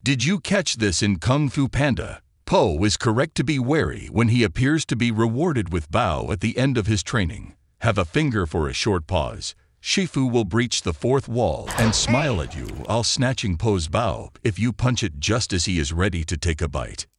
Did you catch this in Kung Fu Panda? Po is correct to be wary when he appears to be rewarded with Bao at the end of his training. Have a finger for a short pause. Shifu will breach the fourth wall and smile at you while snatching Po's Bao if you punch it just as he is ready to take a bite.